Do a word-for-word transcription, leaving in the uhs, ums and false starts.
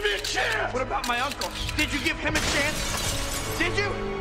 me a chance! What about my uncle? Did you give him a chance? Did you?